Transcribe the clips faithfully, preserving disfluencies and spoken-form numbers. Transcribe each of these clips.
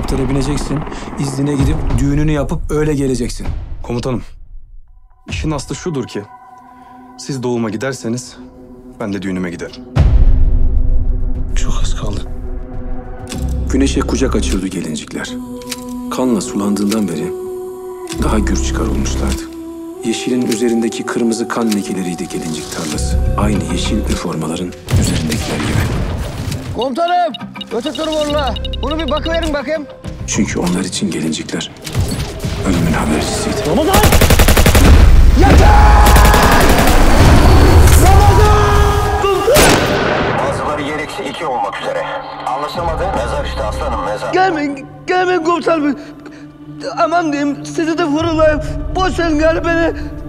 helikoptere bineceksin, iznine gidip düğününü yapıp öyle geleceksin. Komutanım, işin aslı şudur ki, siz doğuma giderseniz ben de düğünüme giderim. Çok az kaldı. Güneşe kucak açıyordu gelincikler. Kanla sulandığından beri daha gür çıkar olmuşlardı. Yeşilin üzerindeki kırmızı kan lekeleriydi gelincik tarlası. Aynı yeşil üniformaların üzerindekiler gibi. Komutanım, öte dur valla. Bunu bir bakıverin bakayım. Çünkü onlar için gelincikler ölümün habercisiydi. Ramazan! Yeter! Bazıları yer eksi iki olmak üzere. Anlaşılmadı. Mezar işte aslanım, mezar. Gelmeyin, gelmeyin komutanım. Aman diyeyim, sizi de vururlar. Boş verin gari beni.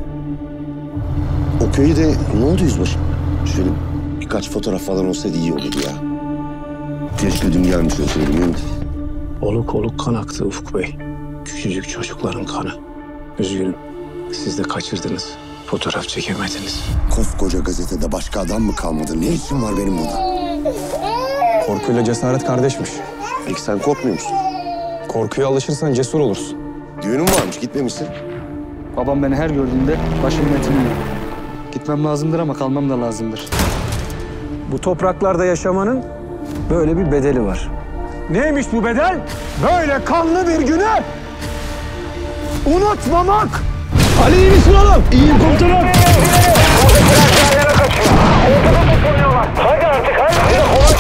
O köyde ne oldu yüzbaşı? Şöyle birkaç fotoğraf falan olsaydı iyi olurdu ya. Keşke dün gelmiş olsaydım. Oluk oluk kan aktı Ufuk Bey. Küçücük çocukların kanı. Üzgünüm. Siz de kaçırdınız. Fotoğraf çekemediniz. Koskoca gazetede başka adam mı kalmadı? Ne işim var benim burada? Korkuyla cesaret kardeşmiş. Peki sen korkmuyor musun? Korkuya alışırsan cesur olursun. Düğünün varmış, gitmemişsin. Babam beni her gördüğünde başımın etini yiyor. Gitmem lazımdır ama kalmam da lazımdır. Bu topraklarda yaşamanın böyle bir bedeli var. Neymiş bu bedel? Böyle kanlı bir günü unutmamak. Ali iyi misin oğlum? İyiyim komutanım. Hadi artık, hadi.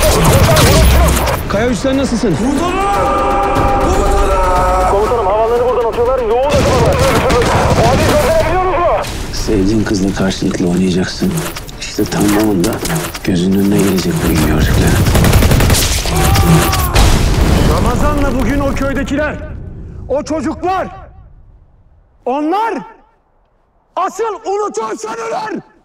Kaya Üstten nasılsın? Komutanım, havaları buradan atıyorlar. Yoğun atıyorlar. O halde gönderebiliyor musunuz? Sevdiğin kızla karşılıklı oynayacaksın. İşte tam o anda gözünün önüne gelecek bu iyi gördüklerin. Ramazan'la bugün o köydekiler, o çocuklar, onlar asıl unutursan öler.